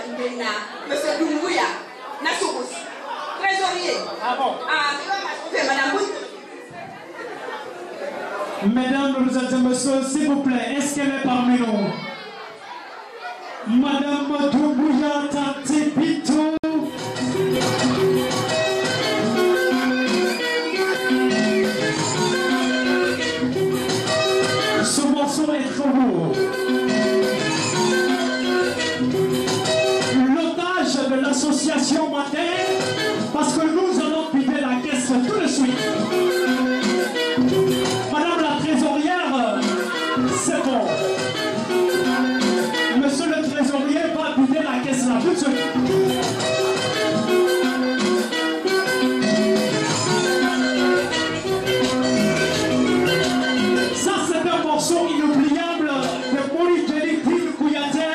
Monsieur Doumbouya, Nassous, trésorier. Ah bon? Madame Bout. Mesdames, et messieurs, s'il vous plaît, est-ce qu'elle est parmi nous? Madame Doumbouya Tante Pito. Ce morceau est trop beau. L'otage de l'association Matin, parce que nous allons vider la caisse tout de suite. Madame la trésorière, c'est bon. Monsieur le trésorier va vider la caisse là tout de suite. Ça, c'est un morceau inoubliable de Maurice Jelitine Kouyaté.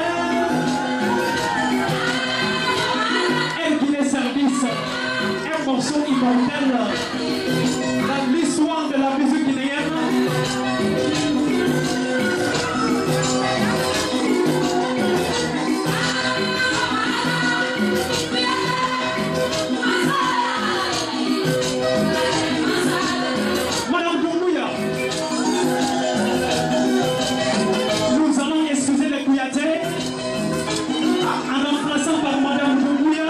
Elle qui les services. Un morceau immortel dans l'histoire de la musique guinéenne. Madame Doumbouya, nous allons excuser les Kouyaté en remplaçant par Madame Doumbouya.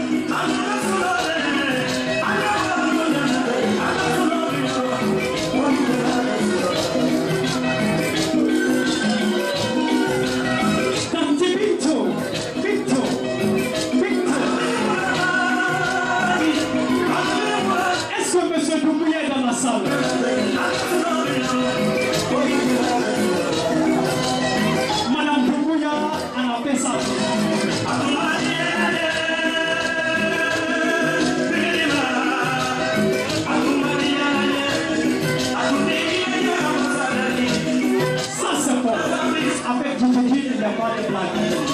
Est-ce que monsieur Doumbouya est dans la salle? Madame Doumbouya a fait ça. Ça c'est bon. Avec Djidjidji, il n'y a pas de blague.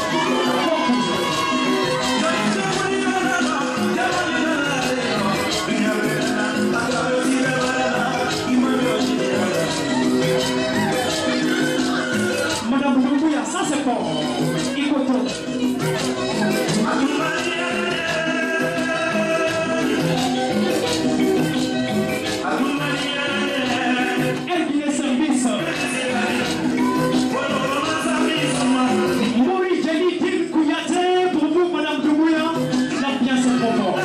Madame Doumbouya, ça c'est bon. Écoutons. Elle qui est service. Maurice Jelitine Kouyaté, pour vous, Madame Doumbouya, l'ambiance est trop forte.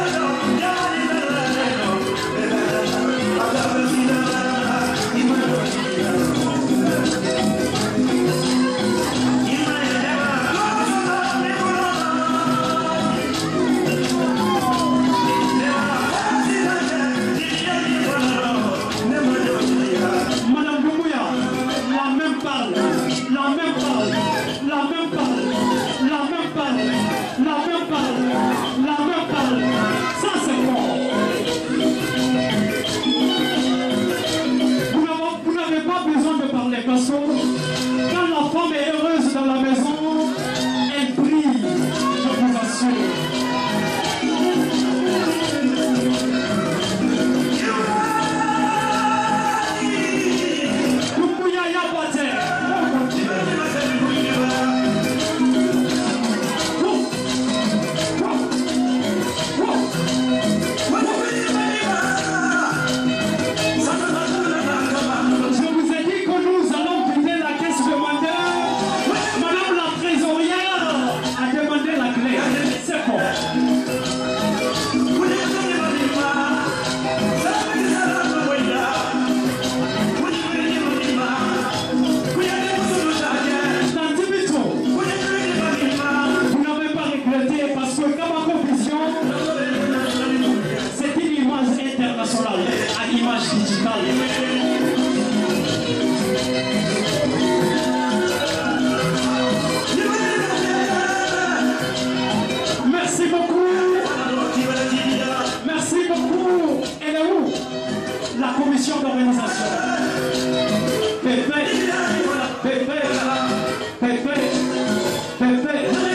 Madame Doumbouya, la même parle, la même parle, la même parle, la même parle, la même parle, la même parle. Ça c'est bon. Vous n'avez pas besoin de parler parce que quand la femme est heureuse dans la maison, elle brille, je vous assure. Doumbouya Yabaté. Je vous ai dit que nous allons vider la caisse de mandeur. Madame la trésorière a demandé la clé. C'est bon. Tante Pito, vous n'avez pas regretté parce que Kabako Vision, c'est une image internationale, une image digitale. Merci beaucoup. Merci beaucoup. Elle est où? La commission d'organisation. Pépé, Pépé, Pépé, Pépé.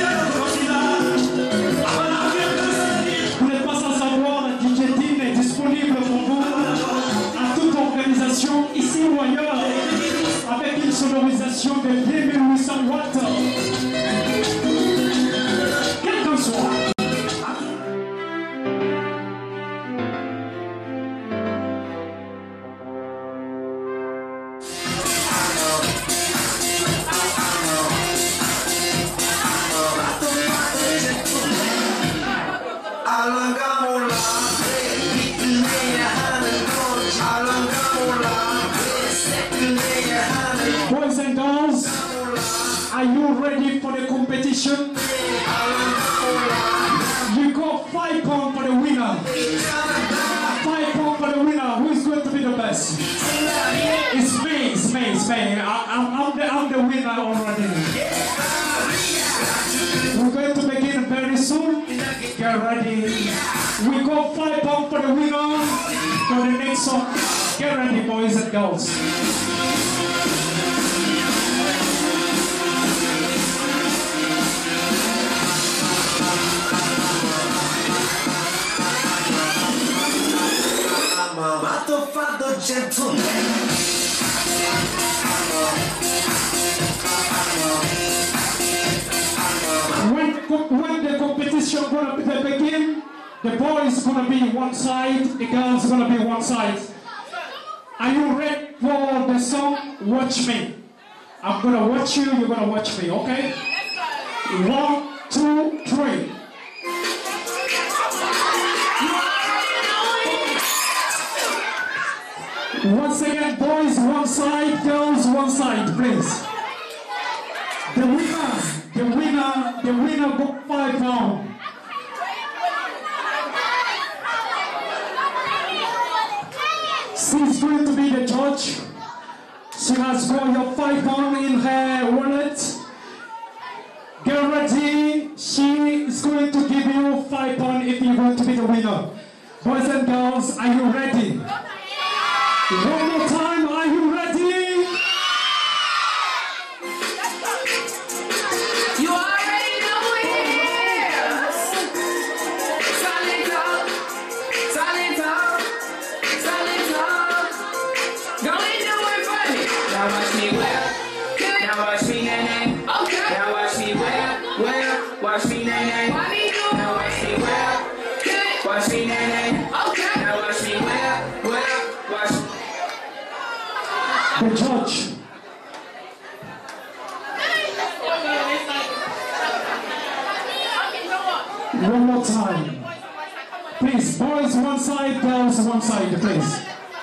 Vous n'êtes pas sans savoir, Djidjidji est disponible pour vous à toute organisation ici ou ailleurs avec une sonorisation de 2800 watts. Quel girls, are you ready for the competition? You got £5 for the winner. £5 for the winner. Who is going to be the best? It's me. I'm the winner already. We're going to begin very soon. Get ready. We got £5 for the winner for the next song. Get ready, boys and girls. Gentleman. When the competition gonna begin, the boys gonna be one side, the girls gonna be one side. Are you ready for the song? Watch me. I'm gonna watch you, you're gonna watch me, okay? 1, 2, 3. Once again, boys one side, girls one side, please. The winner got £5. She's going to be the judge. She has got your £5 in her wallet. Get ready. She is going to give you £5 if you want to be the winner. Boys and girls, are you ready? One more time, are you ready? You already know it is. Silent talk. Don't even do it for me. Now watch me whip. Now watch me nay. Okay. Now watch me whip. Watch me nay. Now watch me whip. Watch me nay. Okay. Now watch me whip. Watch me. The judge. One more time. Please, boys one side, girls one side, please.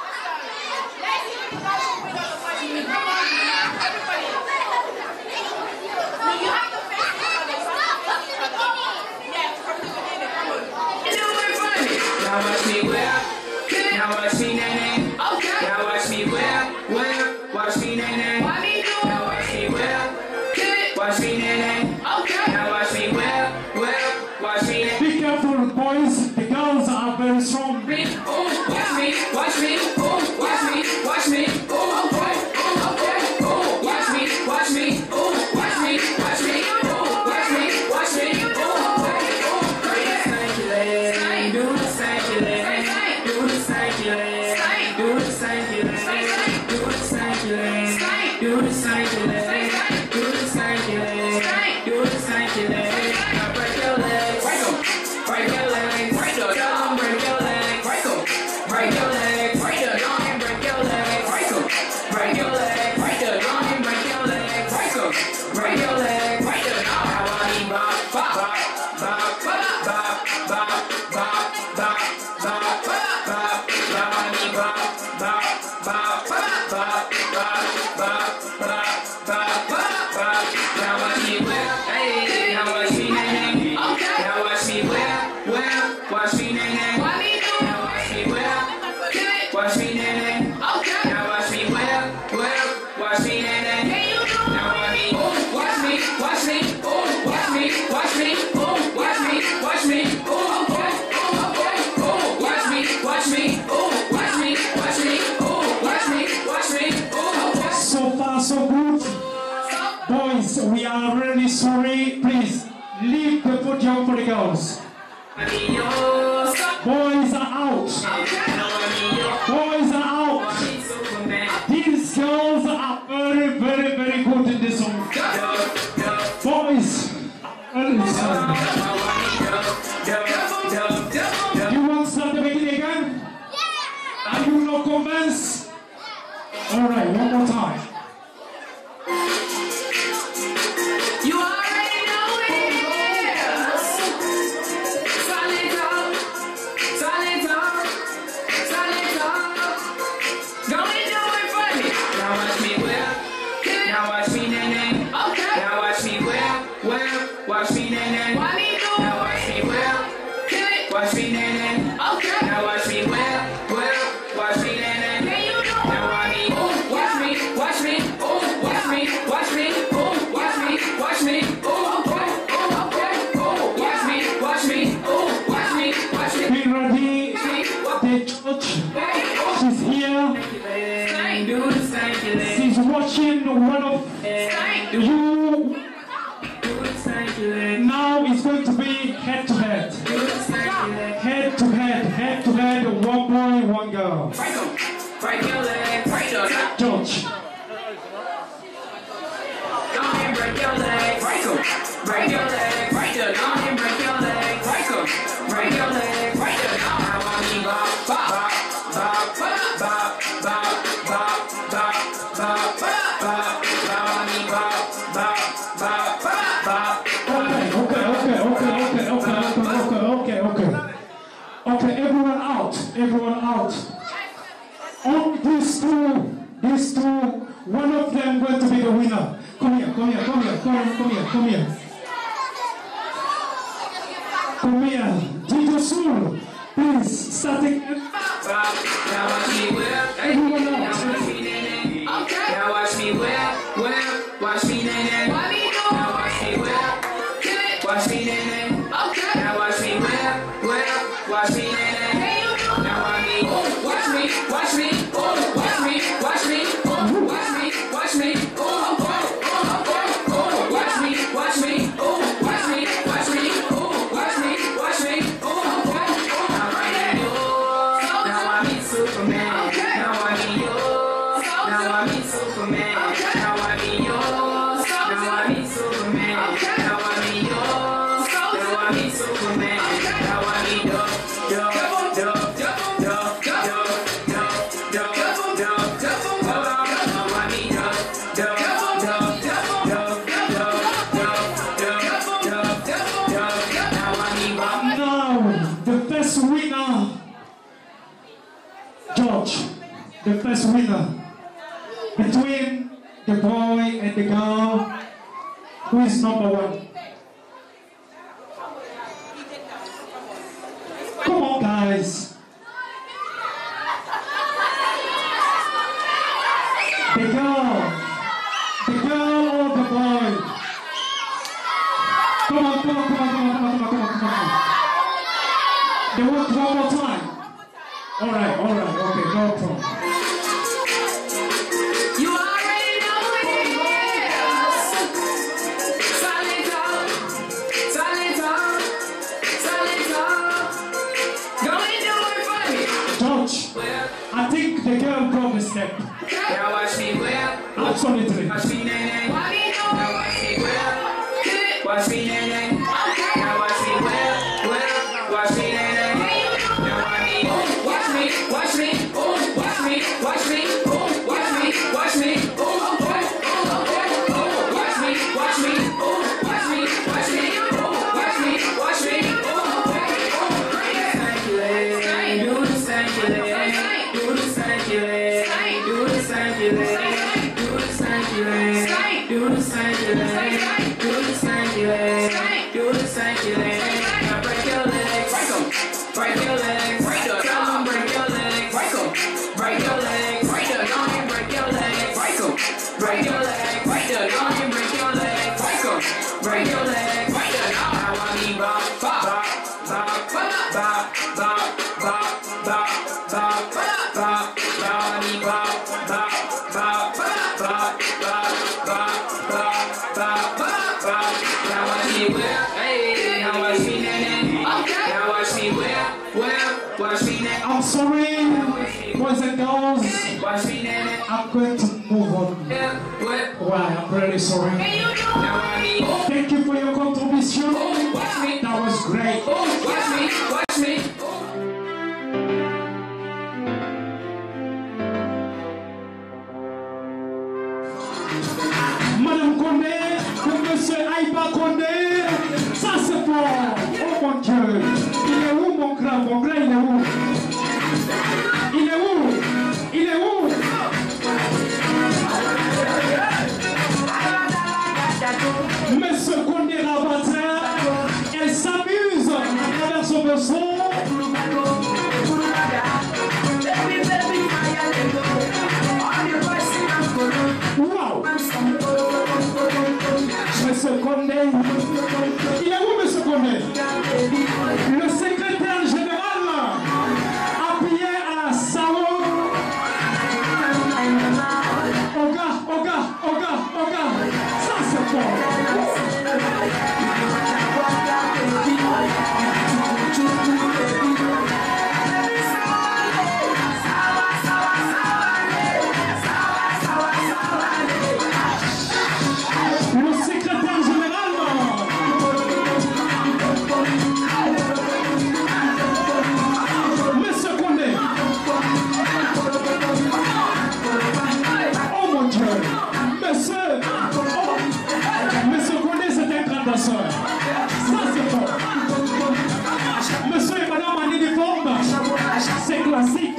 Now watch me whip. Now watch me nay. Okay. Now watch me whip. Watch me nay. Now watch me whip. Watch me nay. Okay. Now watch me whip. Watch me nay. Be careful, boys. The girls are very strong. Watch me. Watch me. Watch me. Watch me. Watch me. Okay. Watch me. Watch me. Watch me. Watch me. Watch me. Do the stanky leg. Do the stanky leg. Do the stanky leg. Do the stanky leg. Do the stanky leg. Do the stanky leg. Do the stanky leg. Now break your legs. Break your legs. Break your legs. Break your legs. Break your legs. Break your legs. Break your legs. Break your legs. Break your legs. Break your legs. Break your legs. Break your legs. Now I need bop, bop, bop, bop, bop, bop, bop, bop, bop, bop. Now I need bop, bop, bop, bop, bop, bop, bop, bop, bop. Now watch me whip, hey. Now watch me nay. Okay. Now watch me whip. Watch me nay. Now watch me whip. Watch me nay. Okay. Now watch me whip. Watch me nay. Now watch me. Watch me. Watch me. Watch me. Watch me. Watch me. Watch me. Okay. Watch me. Watch me. Watch me. Watch me. Watch me. Watch me. Okay. So far, so good. Boys, we are really sorry. Please, leave the podium for the girls. Boys are out. Boys are out. These girls are very, very, very good in this song. Boys, you want to start the beginning again? Are you not convinced? All right, one more time. You already know it is. Silent talk. Don't do it for me. Now watch me whip. Now watch me me, nene. Okay. Now watch me whip, watch me, nene. Why me do? Now watch me whip, watch me, nene. Okay. Now watch me whip, watch me, nene. Can you do? Now watch me, watch me, watch me, watch me, watch me, watch me, watch me, watch me, watch me, watch me. Be ready. The church, she's here. She's watching one of you. Now it's going to be head to head. Head to head, head to head, one boy, one girl. Break your leg, break your leg. George. Don't break your leg, break your leg, break your leg, break your leg, break your leg, break your leg. I want me bop, bop, bop, bop, bop, bop, bop, bop, bop, bop. I want me bop, bop, bop, bop. Okay, everyone out. On these two, one of them going to be the winner. Come here. DJ Soul, please, starting. Now watch me whip, Everyone out. now watch me whip, watch me, nene. Now watch me whip, watch me, nene. Now watch me whip, watch me, nene. Now watch me, watch me, watch me, watch me, watch me, watch me, watch me, watch me, watch me, watch me, watch me, watch me, watch me. Now I meet Superman. Now I meet yours. Now I meet Superman. Now I meet yours. Now I meet Superman. Now I meet yours. Now I meet Superman. Now I meet yo. George, the first winner between the boy and the girl. Who is number one? Come on, guys. The girl or the boy? Come on. They want one more time. All right, okay, no problem. You already know what it is. Silent talk. Go and do it for me. George, I think the girl broke a step. Now watch me whip. Absolutely. Watch me, nene. Now watch me whip. Watch me, nene. Now watch me whip. Watch me, nene. Watch me, watch me, watch me, watch me, watch me, watch me, watch me, watch me, watch me, watch me, do the stanky leg, do the stanky leg, do the stanky leg, do the stanky leg, do the stanky leg, do the stanky leg, do the stanky leg. Now break your legs, break your legs, break your legs, break your legs, break your legs, break your legs, break your legs, break your legs, break your legs, break your legs, break your legs. I want me bop, bop, bop, bop, bop, bop, bop, bop, bop, bop, bop, me bop, bop, bop, bop, bop, bop, bop, bop, bop. Now watch me whip, hey, now watch me, nene. Now watch me whip, watch me, nene. I'm sorry, boys and girls. Watch me, nene. I'm going to move on. Why? I'm really sorry. Thank you for your contribution. That was great. Watch me. Madame Condé, Monsieur Aïba Condé, ça c'est fort. Oh mon Dieu. Il est où mon grand? Mon grand, il est où? Il est où? Il est où? son. Wow. Monsieur Condé. Il est où, Monsieur Condé? Le secrétaire général, appuyé à Sao. Oga. Ça, c'est fort. Le secrétaire général. Monsieur Condé. Oh mon Dieu. Monsieur Condé, c'est un grand danseur. Ça, c'est fort. Monsieur et madame en uniforme, c'est classique.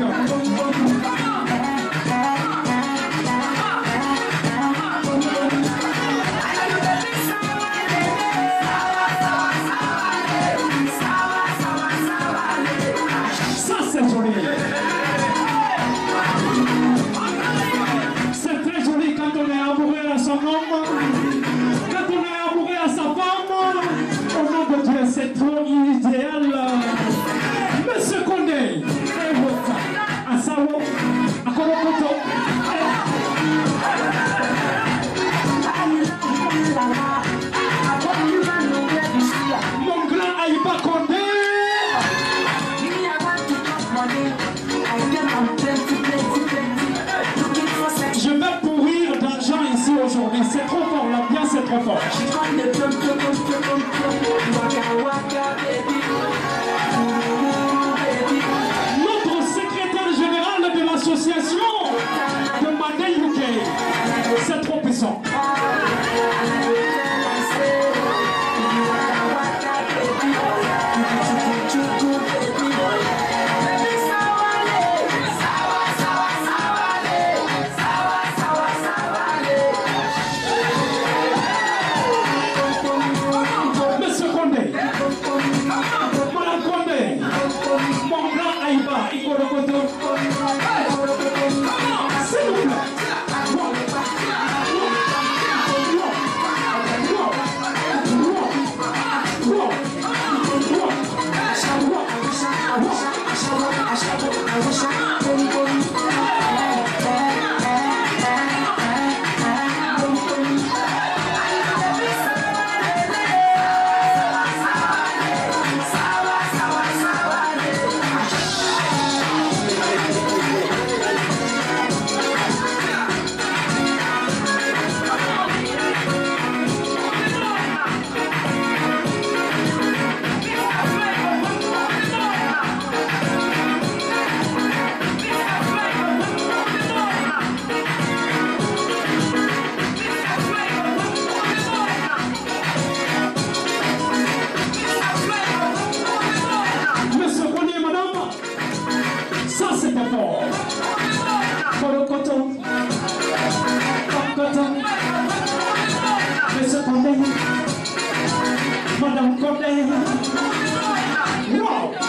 Ça, c'est joli. C'est très joli quand on est amoureux à son homme, quand on est amoureux à sa femme. Au nom de Dieu, c'est trop idéal. Monsieur Condé, à Sao, à Kolokoto. Mon grand Aïba Condé. Je vais pourrir d'argent ici aujourd'hui. C'est trop fort, l'ambiance c'est trop fort. Notre secrétaire général de l'association de Mandé UK, c'est trop puissant. Monsieur Condé, Madame Condé, mon grand Aïba, Ikorokoto. S'il vous plaît. Madame Condé. Wow.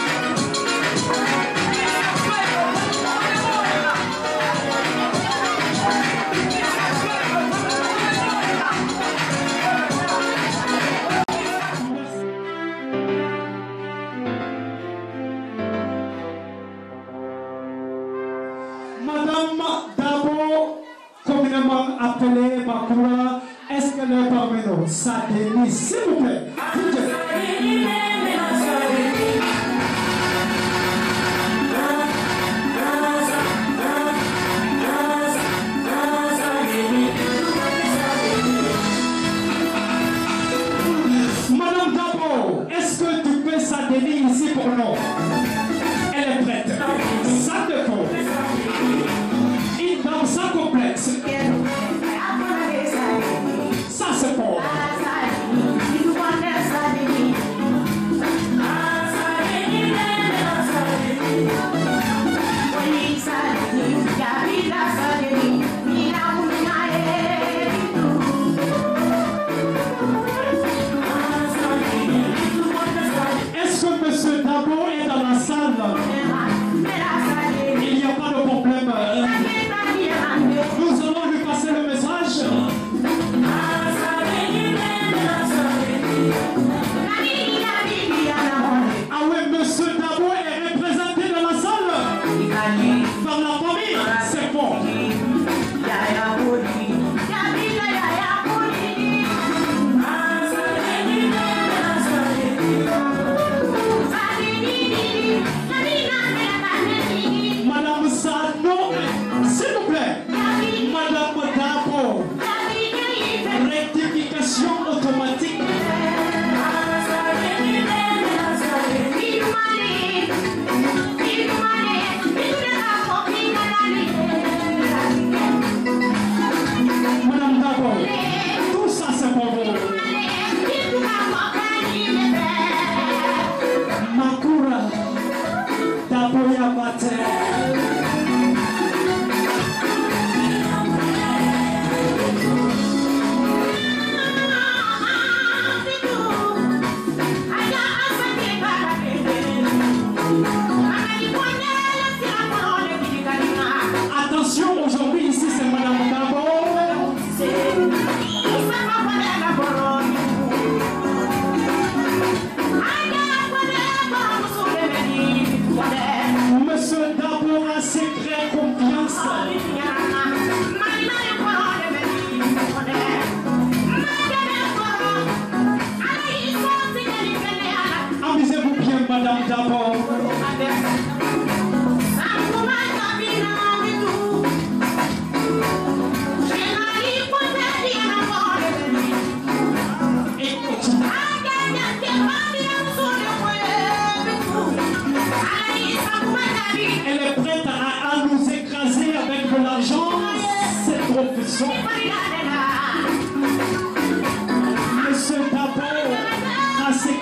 Madame Dabo, communément appelée Bakura, est-ce qu'elle est parmi nous? Sadeni, s'il vous plaît. Madame Dabo, est-ce que tu peux Sadeni ici pour nous? Elle est prête. Ça te faut. Une dame sans complexe. Ça c'est fort.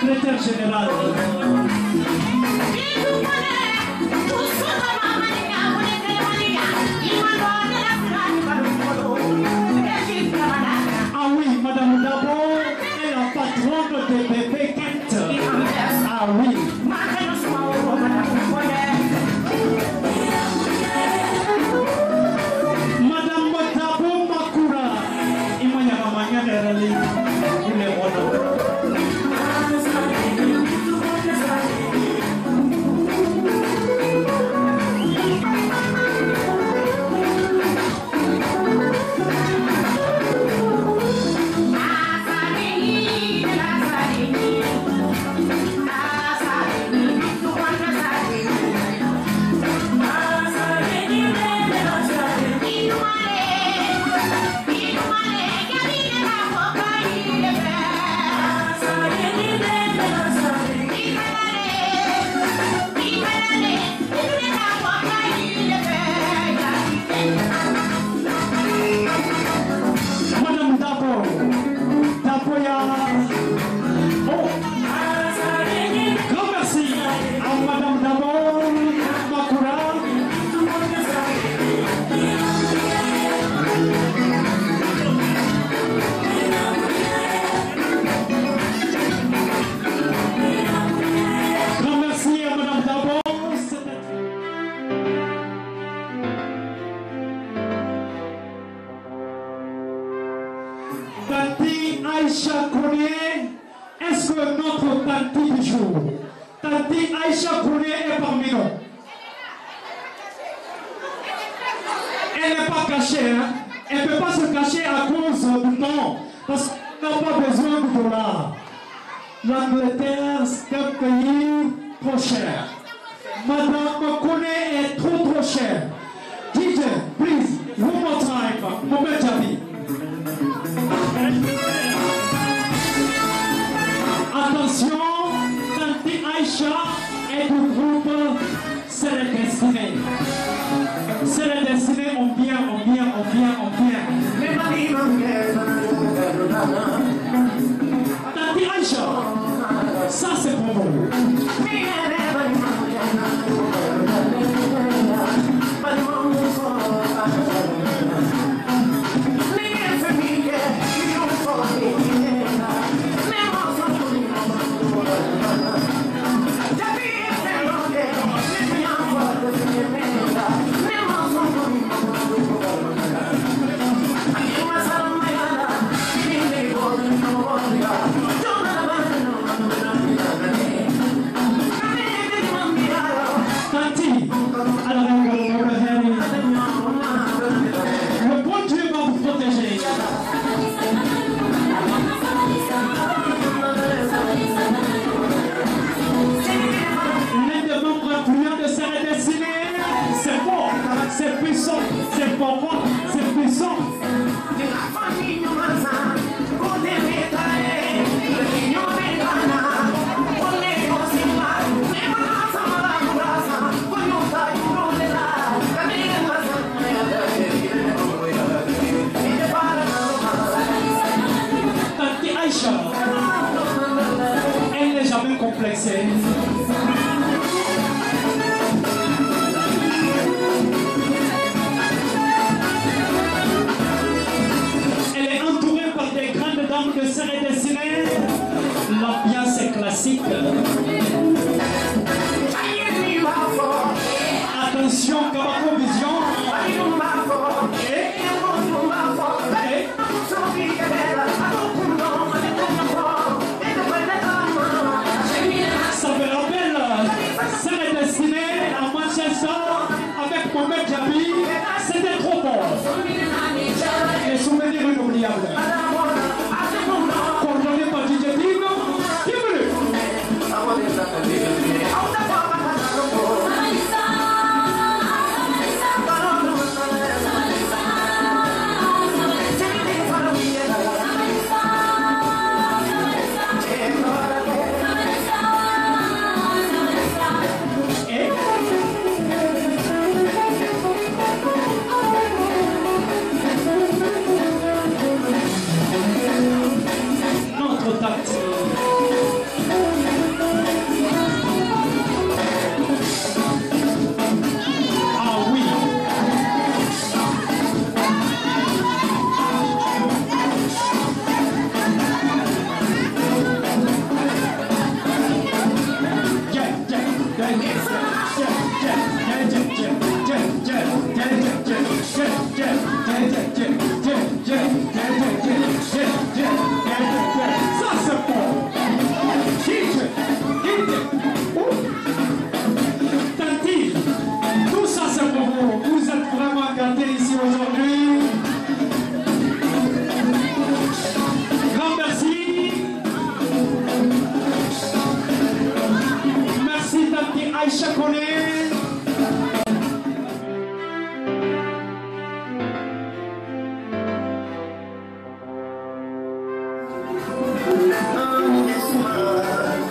secrétaire général. Ah oui, Madame Dabo est la patronne de bébé Kent. Ah oui. Madame Dabo Makura. Imanya mamanya derali. Ile mono. Tanti Aïcha Koné, est-ce que notre Tanti du jour, Tanti Aïcha Koné est parmi nous? Elle n'est pas cachée, hein? Elle ne peut pas se cacher à cause du nom, parce qu'elle n'a pas besoin de dollars. L'Angleterre, c'est un pays trop cher. Madame Koné est trop chère. DJ, please, one more time, Mohamed Jabi. Attention, Tanti Aïcha est du groupe C'est les Destinés. C'est les Destinés, on vient. Tanti Aïcha, ça c'est pour vous. Le bon Dieu va vous protéger. L'un des membres influents de cette destinée, c'est fort, c'est puissant, c'est fort, c'est puissant. Elle n'est jamais complexée. Elle est entourée par des grandes dames de Serre et Destinée. L'ambiance est classique. Attention, Kabako Vision. Ça me rappelle Serre Destinée à Manchester avec Mohamed Jabi. C'était trop fort. Les souvenirs inoubliables. Coordonné par DJ Dino. Bienvenue.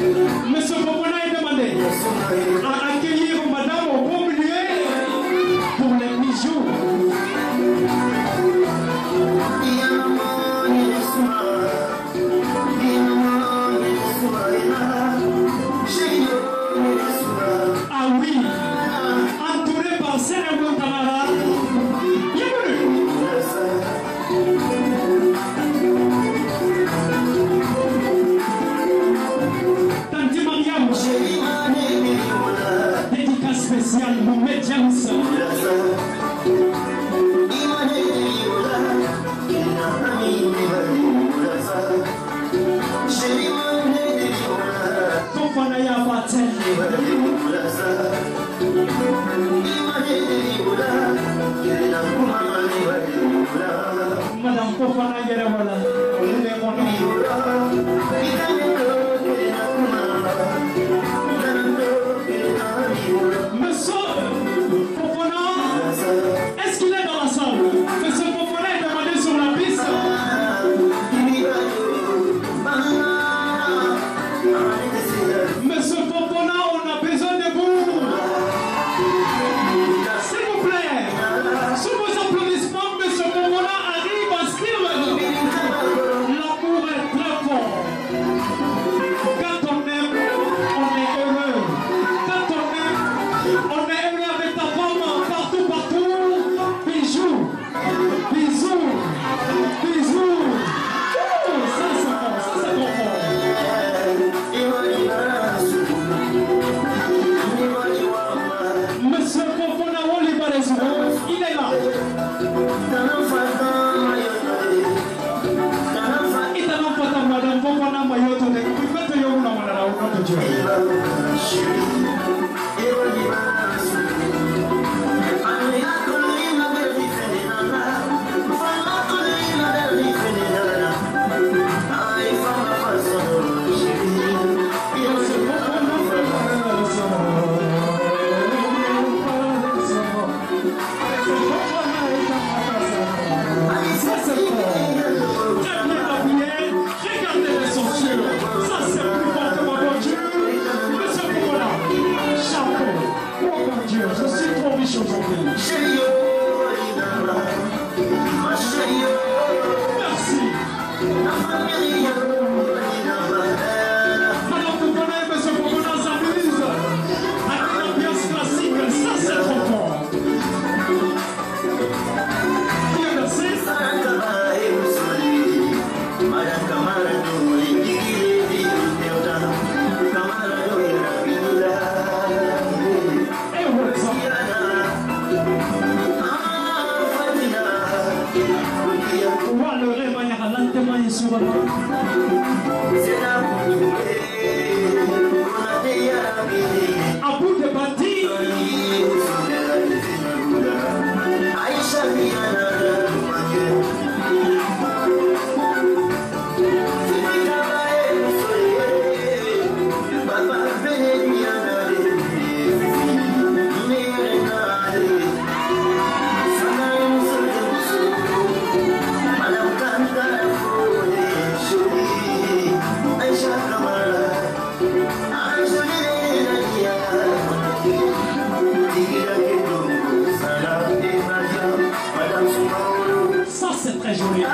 Monsieur Popona est demandé à accueillir madame au beau milieu pour les bijoux. Ah oui, entouré par Sénégal Tamara. Bienvenue. Tanti Mariam, dédicace spéciale Mohamed James. Fofanaya Patel. Madame Fofana Yerewala. Monsieur Fofana, est-ce qu'il est dans la salle? Monsieur Fofana est demandé sur la piste. Monsieur Fofana, on a besoin de vous. S'il vous plaît, sous vos applaudissements, Monsieur Fofana arrive à style. L'amour est très fort. Quand on aime, on est heureux. Quand on aime, on est heureux avec ta femme partout, partout. Bisous, bisous, bisous. Oh, ça c'est bon, ça c'est trop fort. Monsieur Fofana Olivarezo, il est là. Il t'a non pas madame Fofana Mayoto de Kuipeto Yona Manara ou non de regardez les sorciers, ça c'est plus fort que ma voiture. Monsieur Fofana, chapeau. Oh mon Dieu, je suis trop riche aujourd'hui. Merci. Madame Fofana et Monsieur Fofana s'amusent avec l'ambiance classique, ça c'est trop fort. Bien, merci. Et voilà. Le réveil à lentement et souvent. À bout de bâtir. Ça c'est très joli.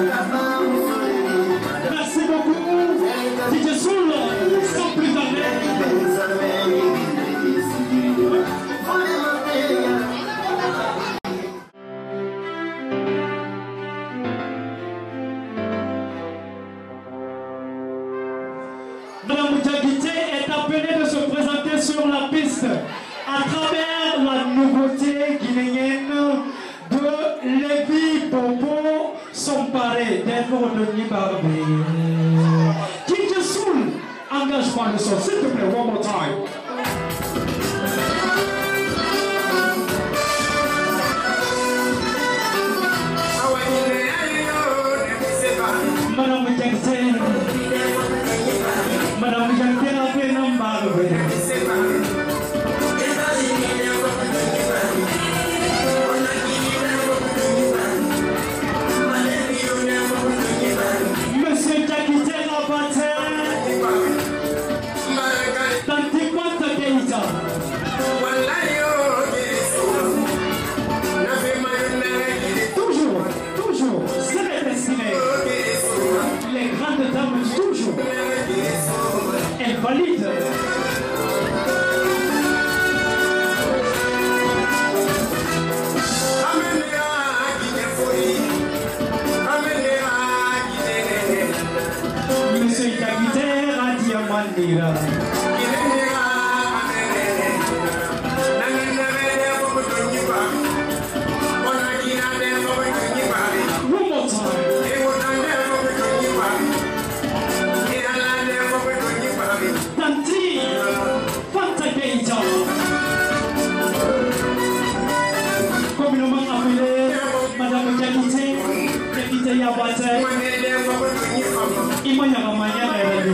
Merci beaucoup. DJ Soul, sans plus tarder. Madame Moudjagité est appelée de se présenter sur la piste à travers la nouveauté guinéenne de Lévi Bobo Somparé d'Evre de Nibarbé. DJ Soul, engage par le son, s'il te plaît, one more time. Madame Moudjagité, Madame Moudjagité a fait un barbe. Monsieur Jakité Rabatel, Monsieur Capitaine à Diamandira. One more time. Tanti, Fanta Keita. Comme nous m'avons appelé, Madame Capitaine Yabate. Il m'a yama manière de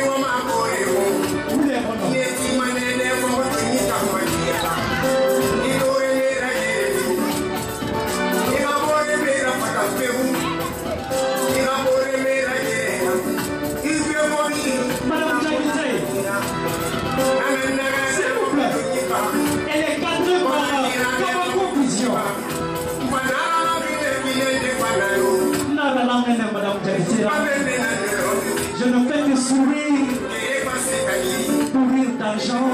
Madame Capitaine, s'il vous plaît, elle est cadrée par la confusion. Madame Capitaine, je ne fais que sourire pour rire d'argent.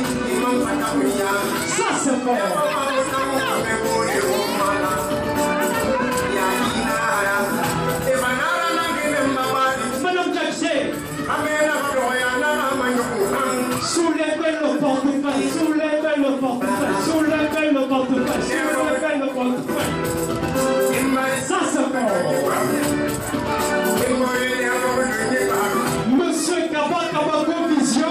Ça c'est fort. Madame Capitaine, soulevez le portefeuille, soulevez le portefeuille, soulevez le portefeuille, soulevez le portefeuille. Ça c'est fort. Monsieur Kabako Vision,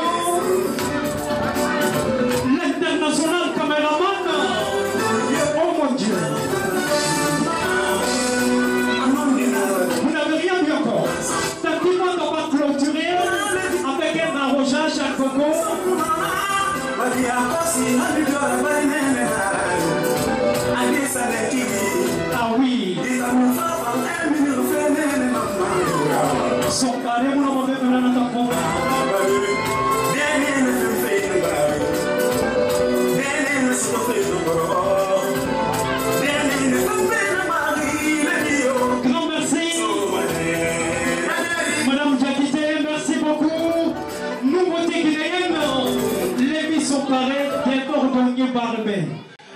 l'international caméraman. Oh mon Dieu. Vous n'avez rien vu encore. Tactiquement, on va clôturer avec un arrogeage à coco. Ah oui. Son carré, vous n'avez pas vu notre enfant. Grand merci. Madame Jakite, merci beaucoup. Nouveauté guinéenne, l'émission carré des cordonniers barbés.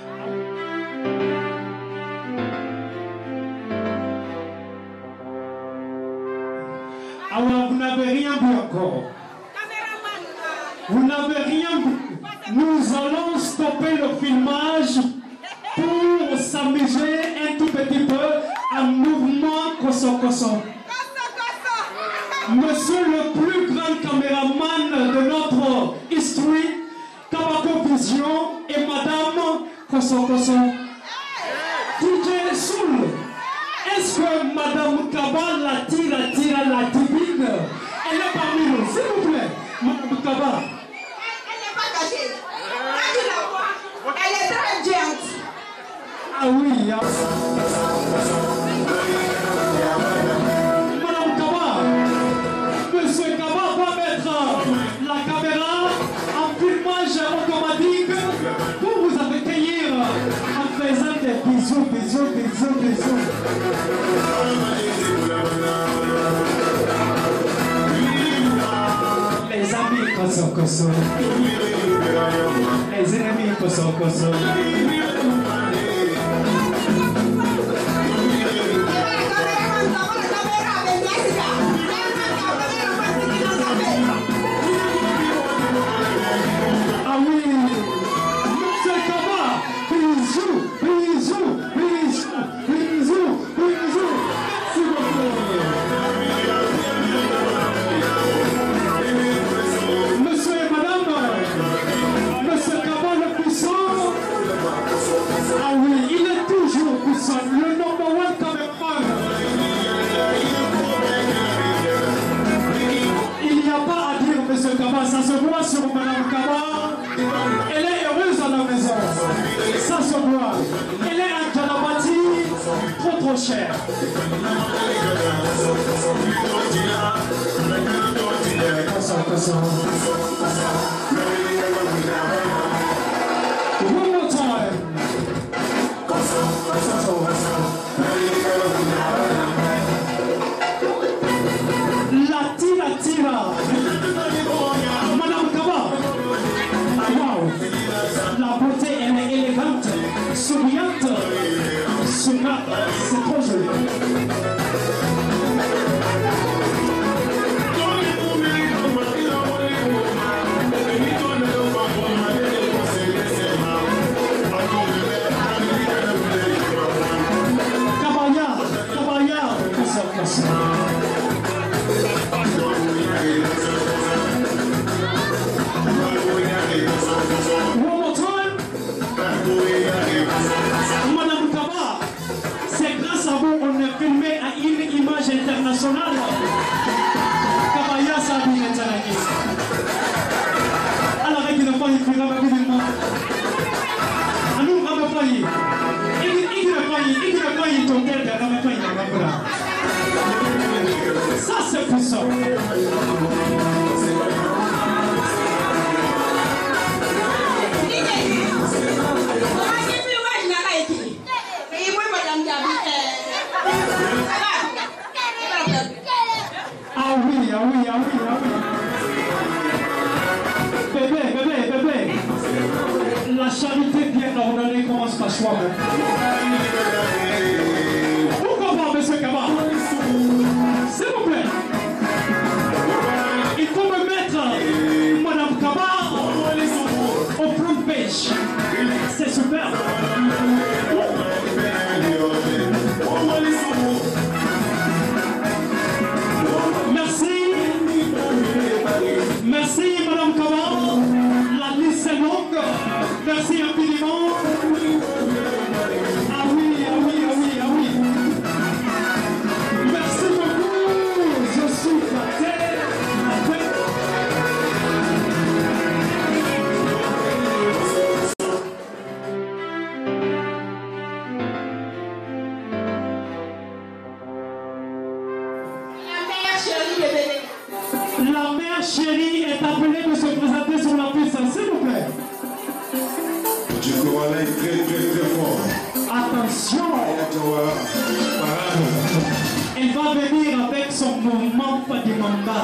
Alors, vous n'avez rien vu encore. Vous n'avez rien vu. Nous allons stopper le filmage pour s'amuser un tout petit peu à mouvement koso-koso. Monsieur le plus grand caméraman de notre histoire, Kabako Vision et Madame koso-koso. DJ Soul. Est-ce que Madame Kaba la divine, elle est parmi nous, s'il vous plaît, Madame Kaba. Elle n'est pas cachée. Quand tu la vois, elle est très géante. Ah oui. Madame Kaba, Monsieur Kaba va mettre la caméra en filmage automatique pour vous accueillir en faisant des bisous. Les amis koso-koso, les ennemis koso-koso. Ah oui, c'est Kaba, bisous. Merci beaucoup. Monsieur et madame, Monsieur Kaba le puissant. Ah oui, il est toujours puissant, le number one caméraman. Il n'y a pas à dire, Monsieur Kaba, ça se voit sur Madame Kaba. Elle est heureuse à la maison. Ça se voit. Elle est un Jalabati trop cher. One more time. La tira. Madame Kaba. Wow. La beauté, elle est élégante, souriante, c'est trop joli. puissant. Ah oui, ah oui, ah oui, ah oui. Bébé. La charité bien ordonnée commence par soi-même. Pourquoi pas, monsieur Kaba? S'il vous plaît. Il faut me mettre Madame Kaba au front page. C'est super. Merci Madame Kaba, la liste est longue, merci infiniment. Ah oui. Merci beaucoup, je suis flatté. La mère chérie est appelée de se présenter sur la piste, s'il vous plaît. Je dois aller très fort. Attention. Elle va venir avec son mouvement Padimamba.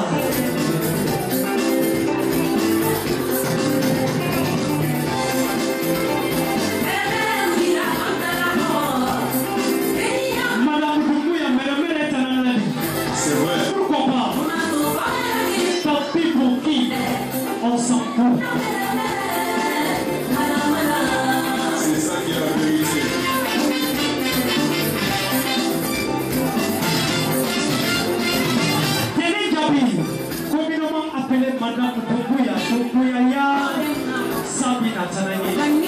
Madame Doumbouya, Madame est un ami. C'est vrai. Pourquoi pas? Tant pis pour qui? On s'en fout. C'est ça qui est la vérité. Télé Gabi, communément appelée Madame Doumbouya, Sabina Tanani.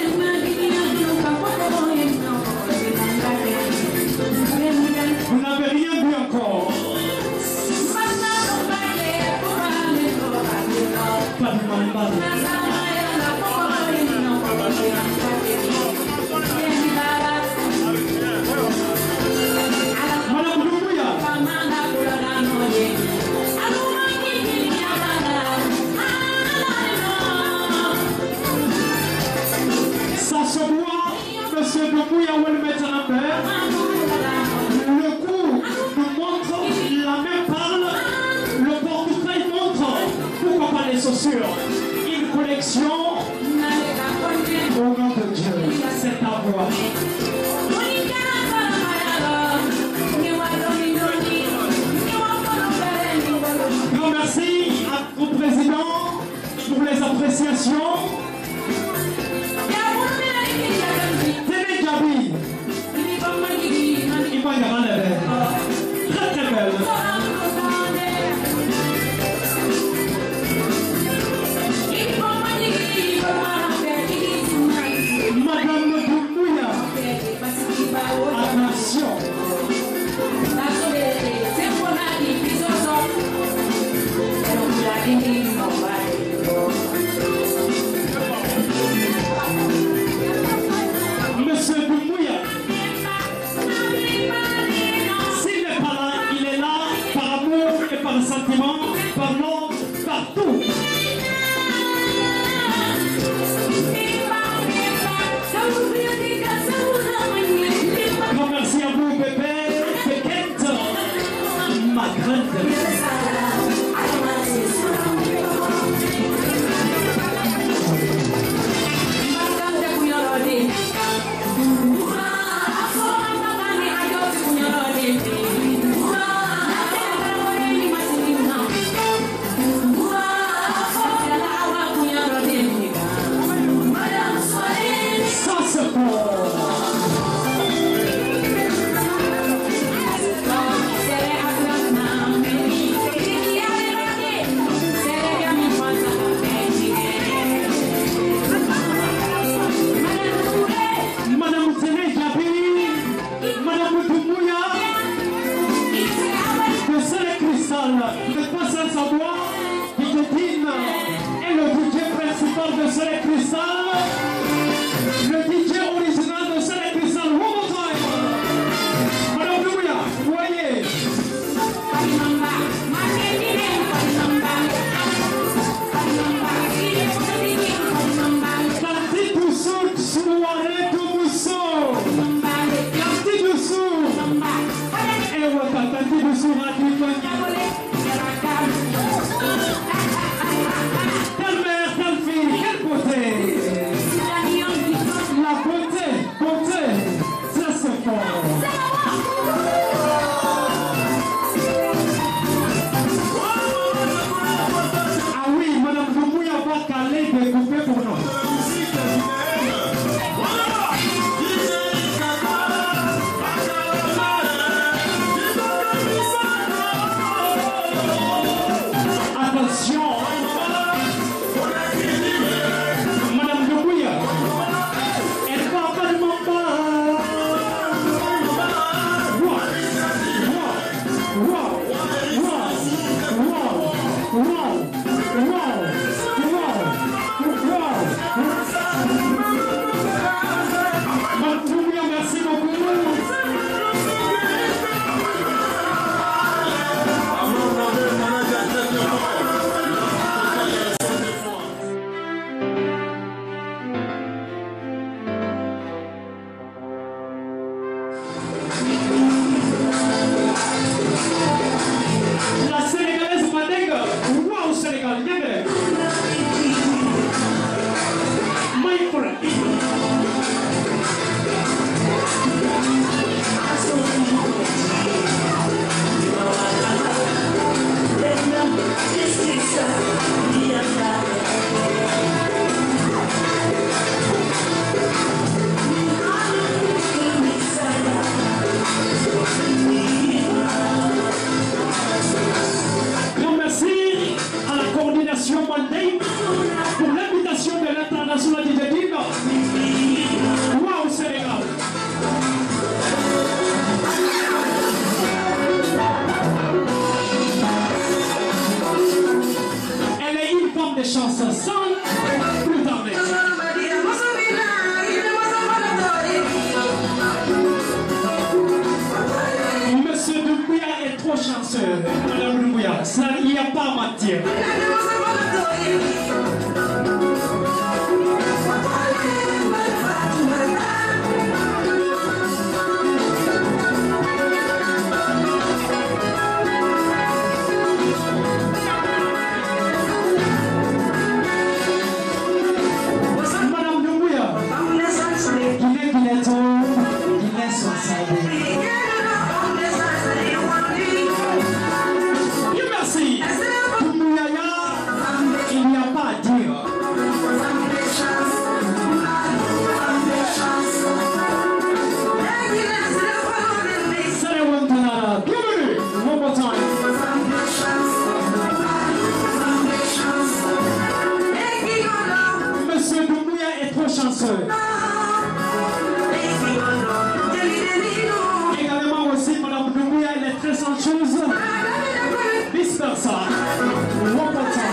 Vous n'avez rien vu encore. Pas de mal. Madame Doumbouya. Ça se voit, monsieur Doumbouya ou le médecin Lambert. Le cou nous montre, la main parle, le portefeuille montre, pourquoi pas les chaussures. Une collection, au nom de Dieu, c'est à voir. Grand merci au président pour les appréciations. Télé Gabi, il va y avoir les belles. Très belle. Madame Doumbouya, attention. Monsieur Doumbouya, s'il n'est pas là, il est là par amour et par sentiment, par l'homme, partout. Grand merci à vous, bébé, Bekente, ma grande. Ça c'est bon. Madame Télé Gabi, Madame Doumbouya, de Soleil Cristal, vous n'êtes pas sans savoir, Didine est le DJ principal de Soleil Cristal, le DJ original de Soleil Cristal. One more time. Madame Doumbouya, voyez. chansons sans plus tarder. Monsieur Doumbouya est trop chanceux. Madame Doumbouya, ça, il n'y a pas matière. Également aussi, Madame Doumbouya, elle est très chanceuse. Vice versa. One more time.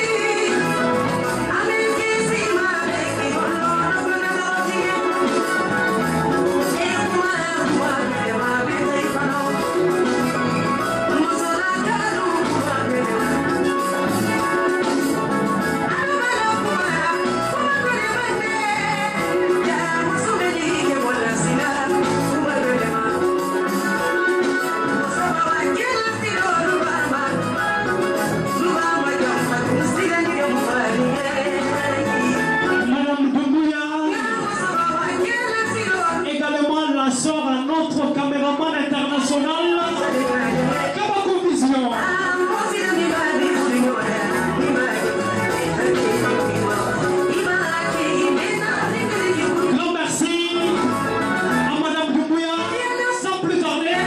Notre caméraman international, Kabako Vision. Grand merci à Madame Doumbouya. Sans plus tarder,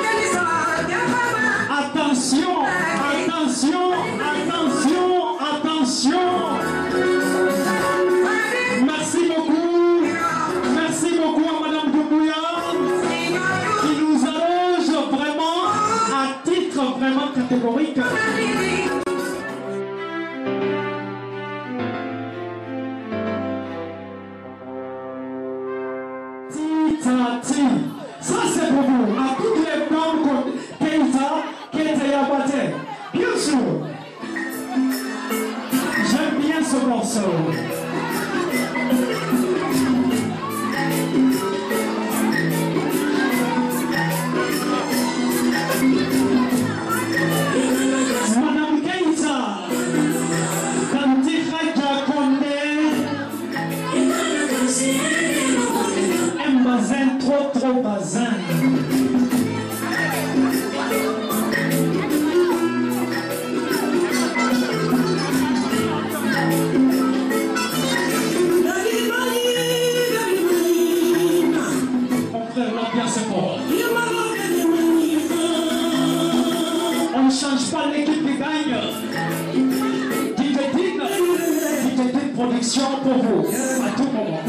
attention, attention, attention, attention. Merci beaucoup. Merci beaucoup à Madame Doumbouya. Vraiment catégorique. Titati. Ça c'est pour vous, à toutes les femmes comme Keita, Keita Yabate. Bien sûr. J'aime bien ce morceau. Trop bazin. Mon frère, l'ambiance est forte. On ne change pas l'équipe qui gagne. DJ Production pour vous, à tout moment.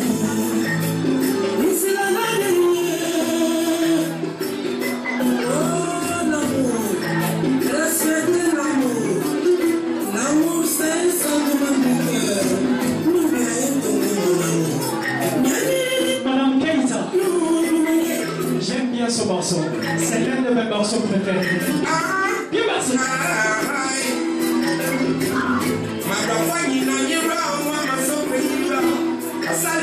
Madame Keita, j'aime bien ce morceau. C'est l'un de mes morceaux préférés. Bien merci. Madame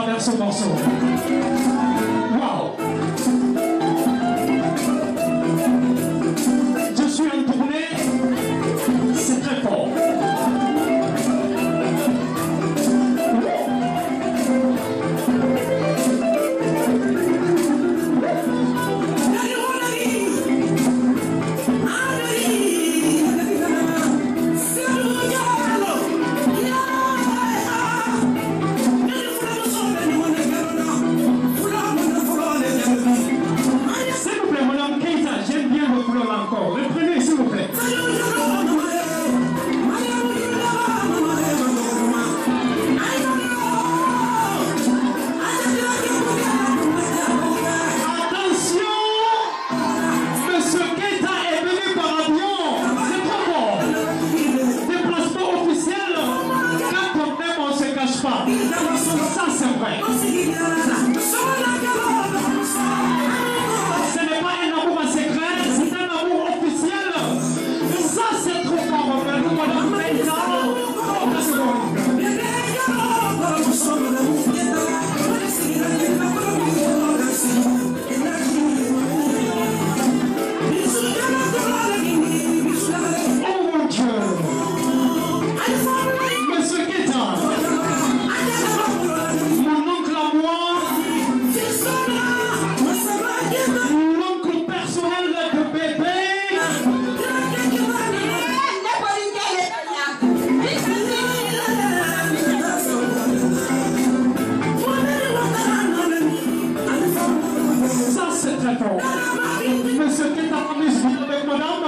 travers ce morceau. Wow! Je suis en tournée, c'est très fort. Reprenez, s'il vous plaît. Attention, Monsieur Keita est venu par avion. C'est trop fort. Déplacement officiel. Quand on aime, on ne se cache pas. Ça, c'est vrai. Ce n'est pas un amour à secret, c'est un amour officiel. Ça, c'est trop fort. Madame Keita. Oh mon Dieu. Monsieur Keita. Mon oncle à moi. L'oncle personnel de bébé. Ça, c'est très fort. Monsieur Keita, amuse bien avec madame.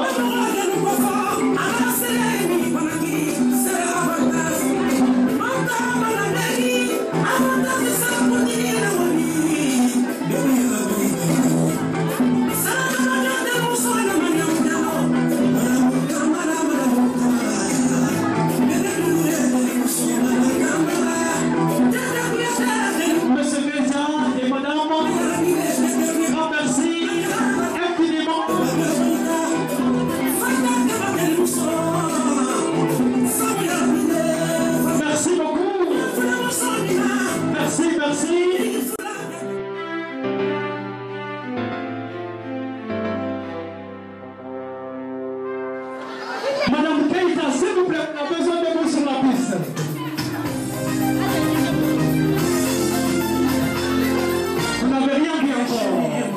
Monsieur Keita et madame, grand merci infiniment. Merci beaucoup. Merci, merci. Madame Keita, s'il vous plaît, on a besoin de vous sur la piste. Vous n'avez rien dit encore.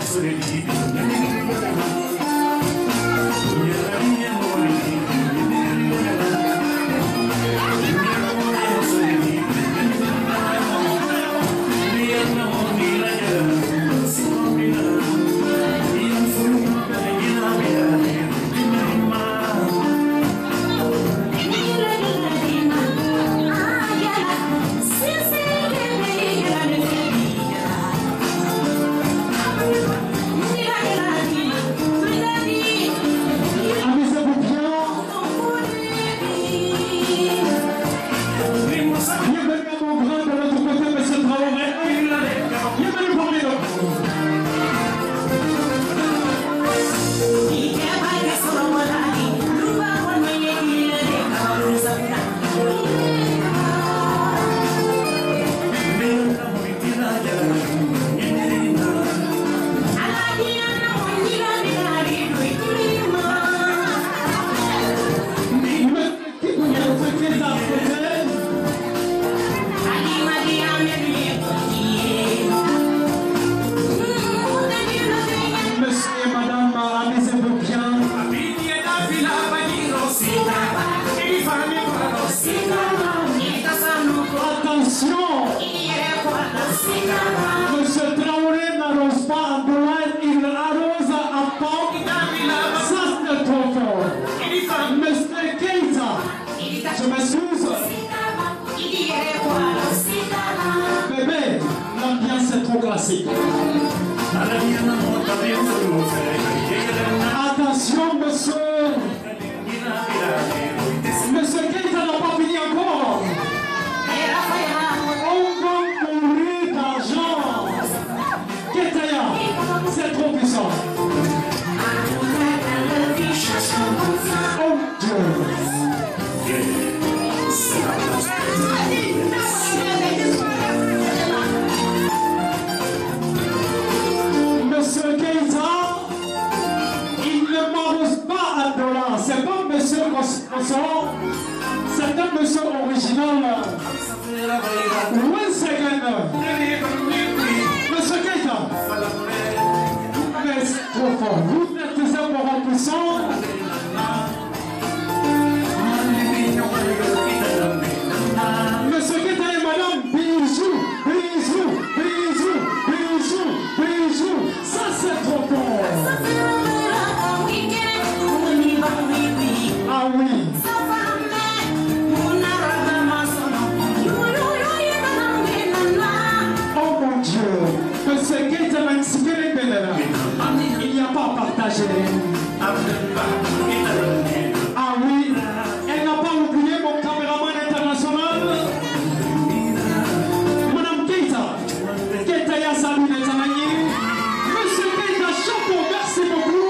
Monsieur Traoré n'arrose pas à Douane, il arrose à Pau. Ça, c'est trop fort. Monsieur Keita, je m'excuse. Bébé, l'ambiance est trop classique. Attention, monsieur. Monsieur Keita n'a pas fini encore. On va mourir d'argent. Keita, c'est trop puissant. Oh Dieu. partager. Ah oui, elle n'a pas oublié mon caméraman international, Madame Keita. Keita Yassabou Netanyahu. Monsieur Keita Chapeau, merci beaucoup.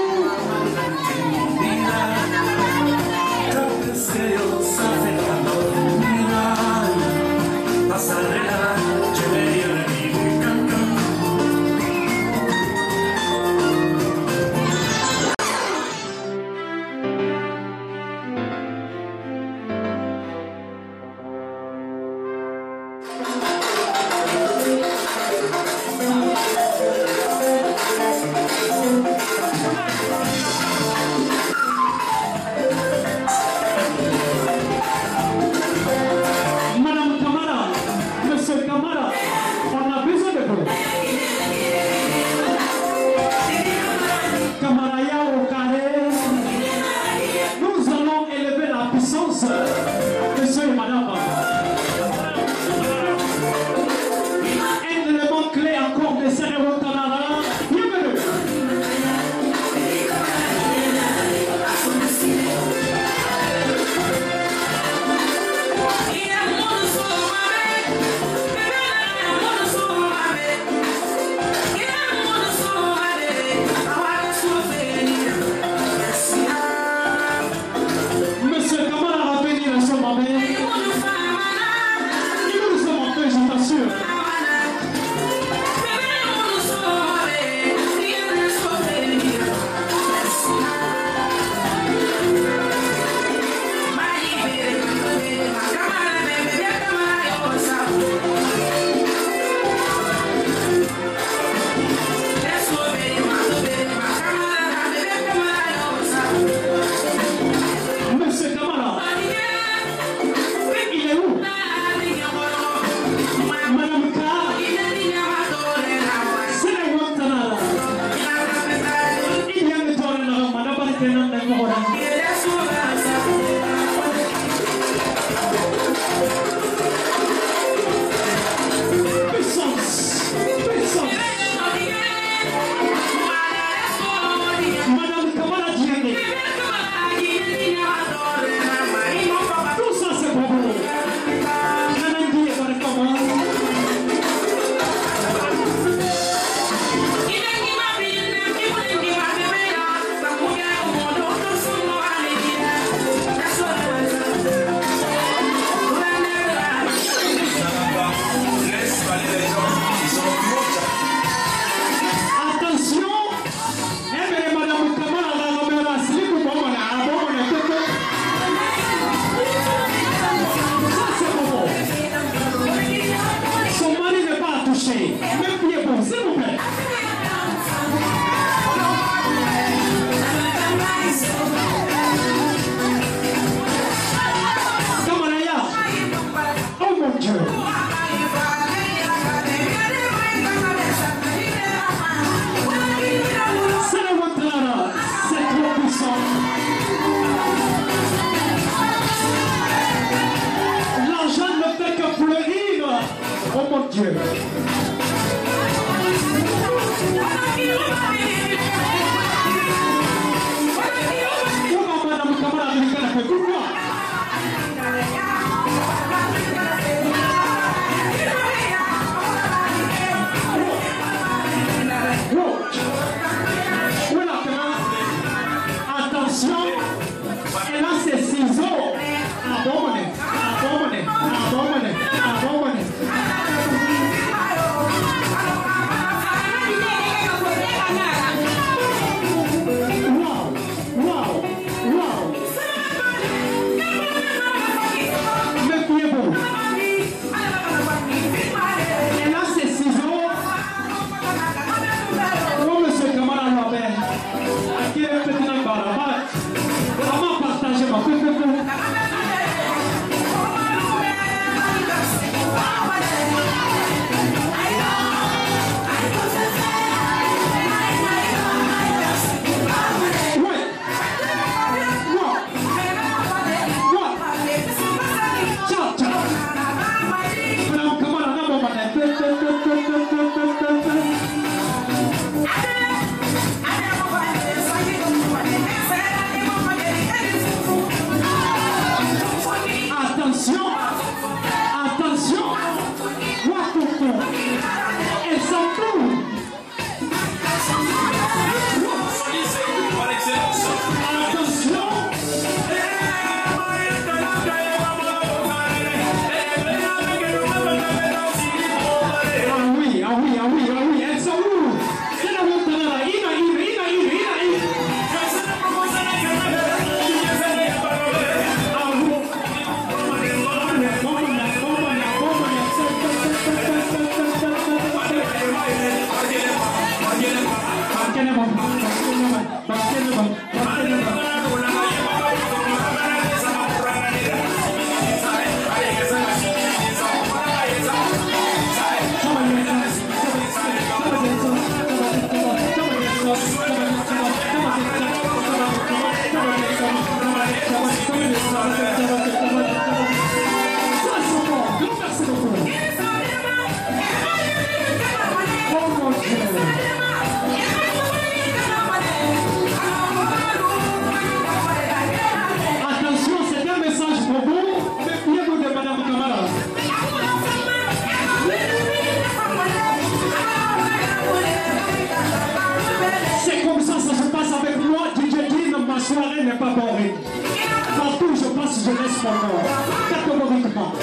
transformons catégoriquement.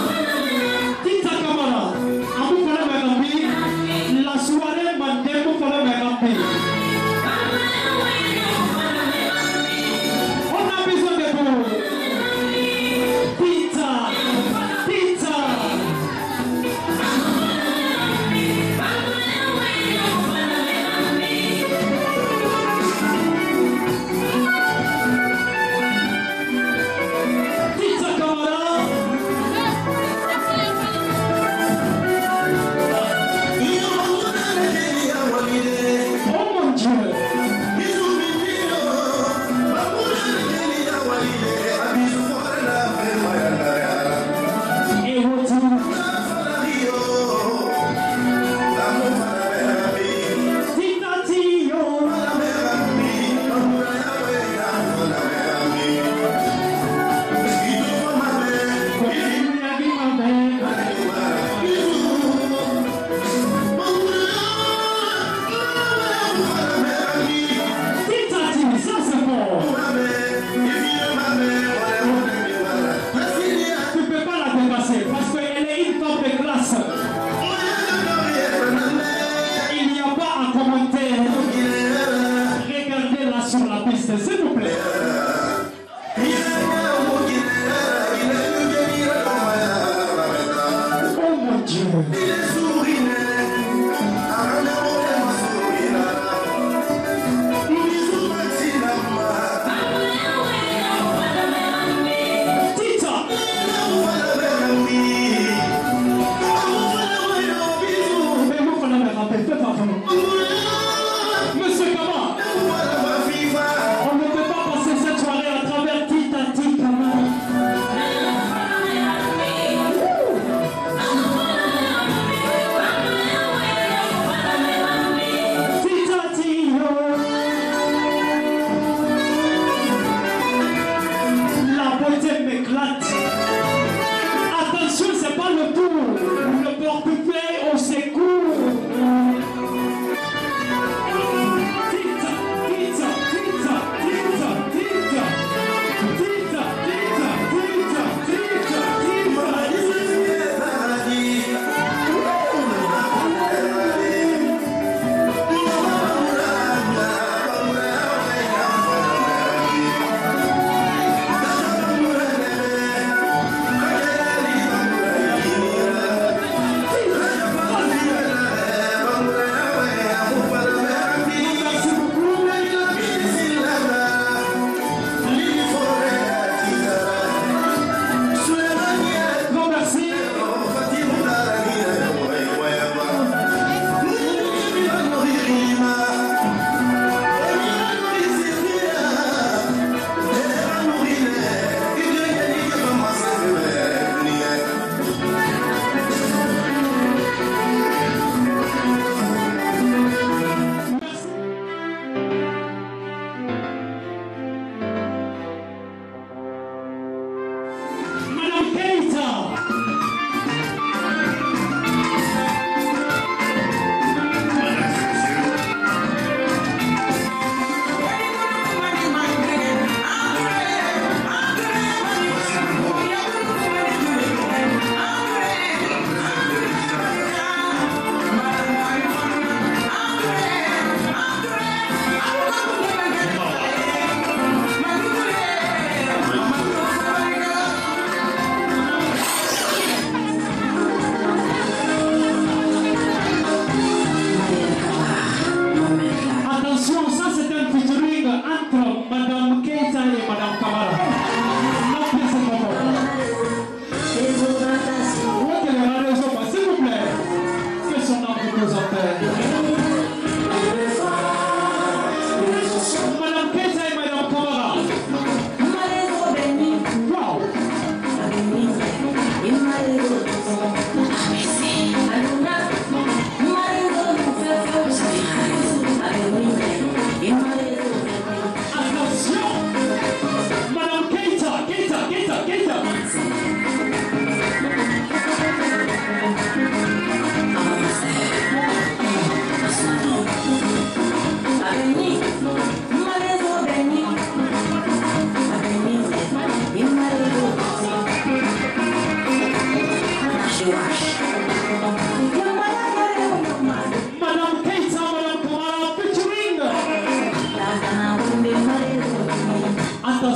La soirée m'a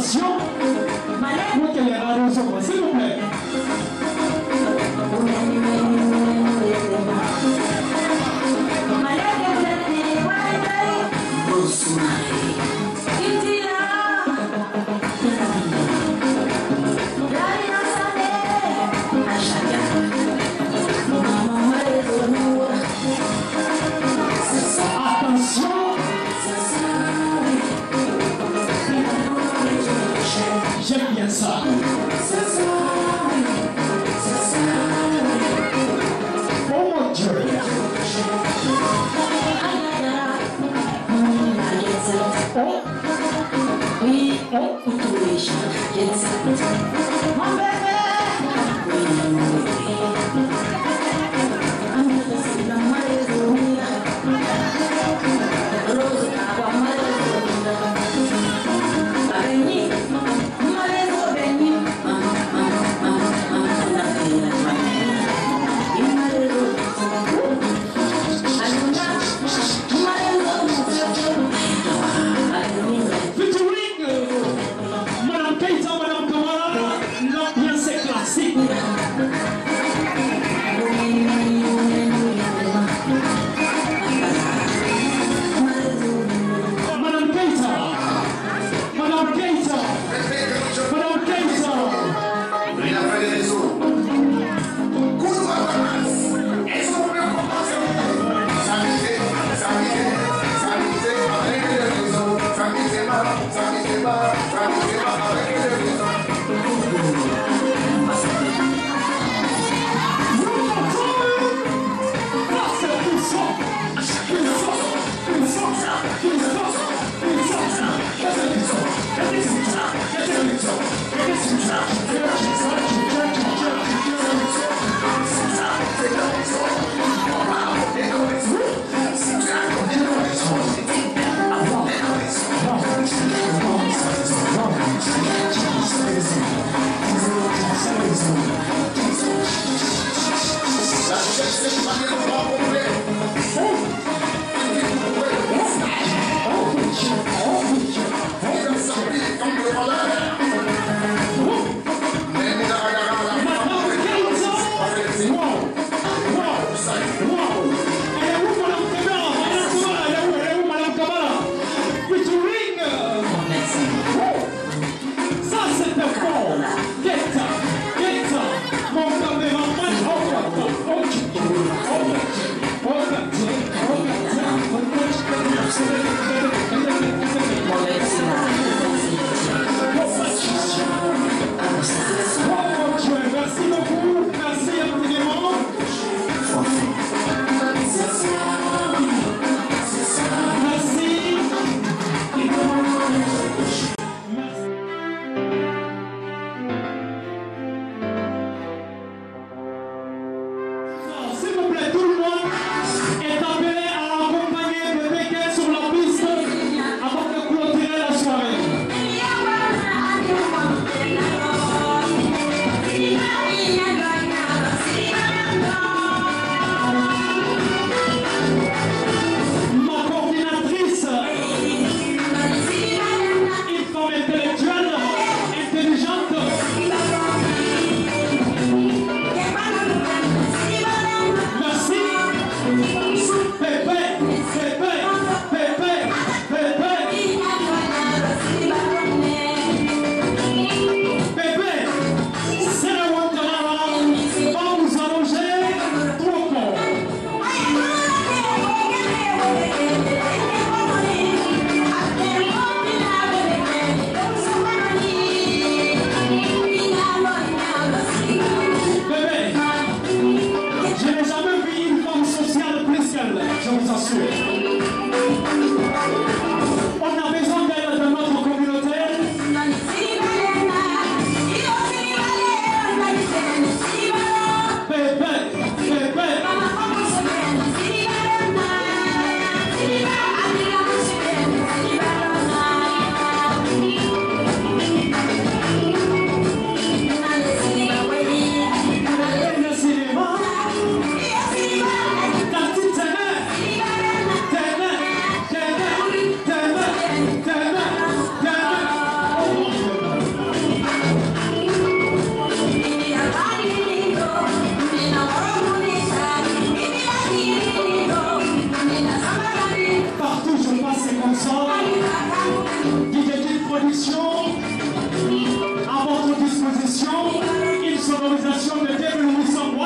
Attention. Moi qui ai la raison, s'il vous plaît. J'aime bien ça. Oh mon Dieu. Oh. Oui, oh, mon bébé.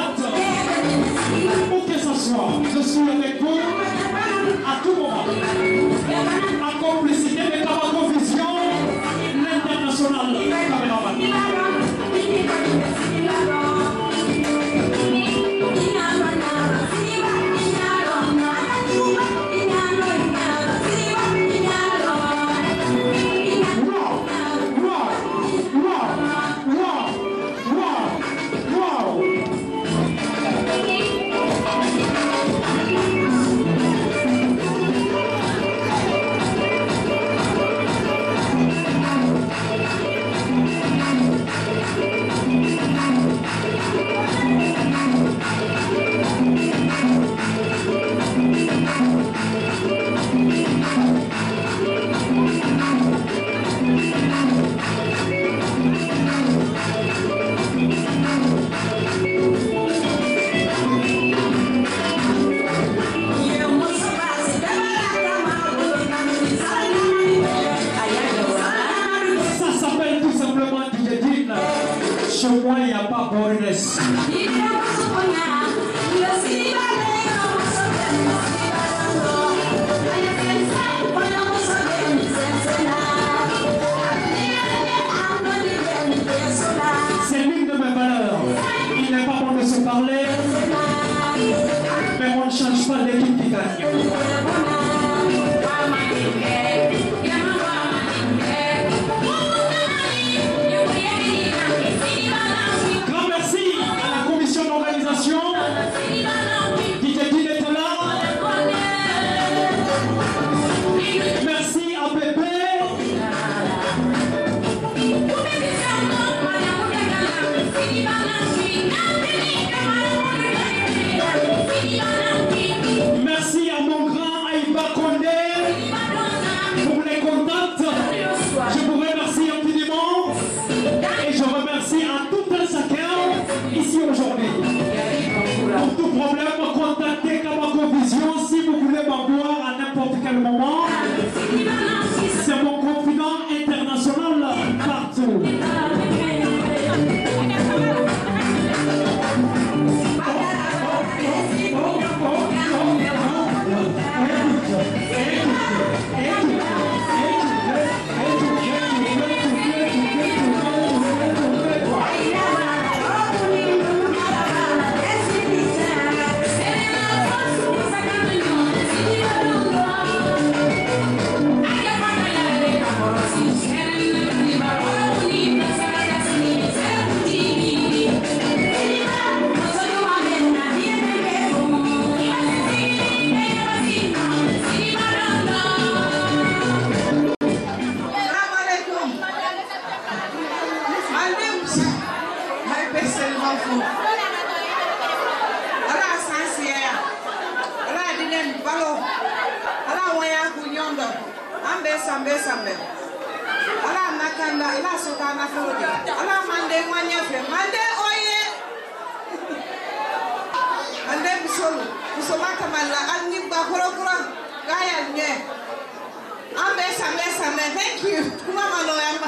droite, où que ce soit, je suis avec vous à tout moment. En complicité de Kabako Vision, l'international caméraman. Chez moi, il n'y a pas boriness. C'est l'une de mes valeurs. Il n'est pas bon de se parler, mais on ne change pas l'équipe qui gagne. Merci à Pépé. Merci à mon grand Aïba Condé pour les contacts. Je vous remercie infiniment et je remercie à tout un chacun ici aujourd'hui. Pour tout problème, contactez Kabako Vision si vous voulez m'avoir à n'importe quel moment. C'est mon confident international partout. Sambe. Ala nakanda, ala sotana fodi. Ala mande wanyefe, mande oye. Mande bisolu, bisomata mala anni bakura gaya nye. Ambe sambe. Thank you. Kuma mano ya